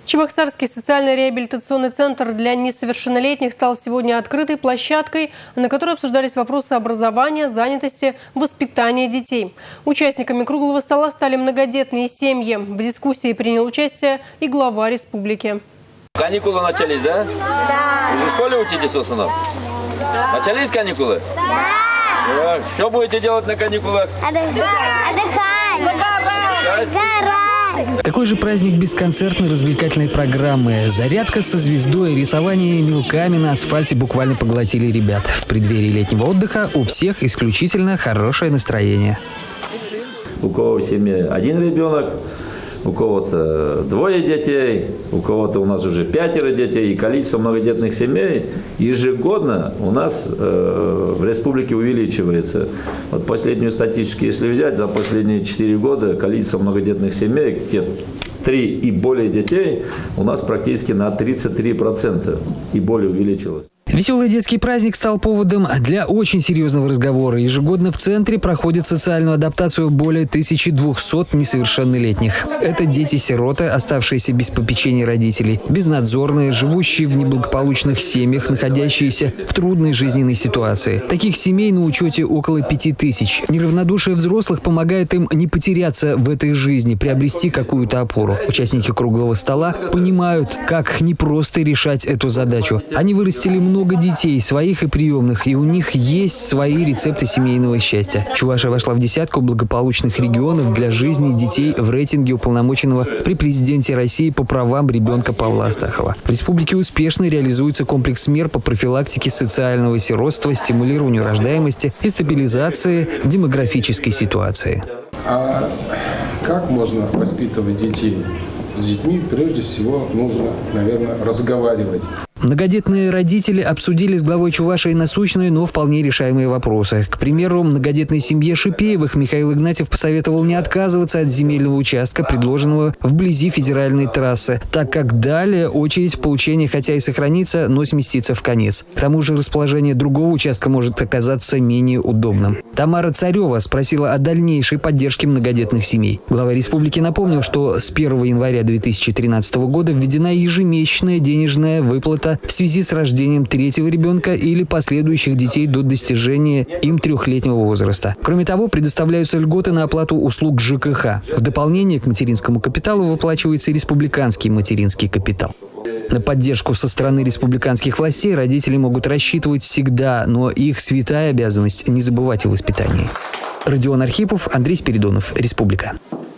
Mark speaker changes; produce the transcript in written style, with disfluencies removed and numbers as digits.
Speaker 1: Чебоксарский социально-реабилитационный центр для несовершеннолетних стал сегодня открытой площадкой, на которой обсуждались вопросы образования, занятости, воспитания детей. Участниками круглого стола стали многодетные семьи. В дискуссии принял участие и глава республики.
Speaker 2: Каникулы начались, да? Да. Уже в школе учитесь в основном? Да. Начались каникулы? Да. Что будете делать на каникулах?
Speaker 3: Отдыхать.
Speaker 4: Какой же праздник без концертной развлекательной программы? Зарядка со звездой, рисование мелками на асфальте буквально поглотили ребят. В преддверии летнего отдыха у всех исключительно хорошее настроение.
Speaker 2: У кого в семье один ребенок, у кого-то 2 детей, у кого-то у нас уже 5 детей. И количество многодетных семей ежегодно у нас в республике увеличивается. Вот последнюю статистику, если взять, за последние 4 года количество многодетных семей, где 3 и более детей, у нас практически на 33% и более увеличилось.
Speaker 4: Веселый детский праздник стал поводом для очень серьезного разговора. Ежегодно в центре проходит социальную адаптацию более 1200 несовершеннолетних. Это дети-сироты, оставшиеся без попечения родителей, безнадзорные, живущие в неблагополучных семьях, находящиеся в трудной жизненной ситуации. Таких семей на учете около 5000. Неравнодушие взрослых помогает им не потеряться в этой жизни, приобрести какую-то опору. Участники круглого стола понимают, как непросто решать эту задачу. Они вырастили много детей, своих и приемных, и у них есть свои рецепты семейного счастья. Чувашия вошла в десятку благополучных регионов для жизни детей в рейтинге уполномоченного при президенте России по правам ребенка Павла Астахова. В республике успешно реализуется комплекс мер по профилактике социального сиротства, стимулированию рождаемости и стабилизации демографической ситуации.
Speaker 5: А как можно воспитывать детей? С детьми прежде всего нужно, наверное, разговаривать.
Speaker 4: Многодетные родители обсудили с главой Чувашии насущные, но вполне решаемые вопросы. К примеру, многодетной семье Шипеевых Михаил Игнатьев посоветовал не отказываться от земельного участка, предложенного вблизи федеральной трассы, так как далее очередь в получении хотя и сохранится, но сместится в конец. К тому же расположение другого участка может оказаться менее удобным. Тамара Царева спросила о дальнейшей поддержке многодетных семей. Глава республики напомнил, что с 1 января 2013 года введена ежемесячная денежная выплата в связи с рождением 3-го ребенка или последующих детей до достижения им 3-летнего возраста. Кроме того, предоставляются льготы на оплату услуг ЖКХ. В дополнение к материнскому капиталу выплачивается республиканский материнский капитал. На поддержку со стороны республиканских властей родители могут рассчитывать всегда, но их святая обязанность – не забывать о воспитании. Родион Архипов, Андрей Спиридонов, Республика.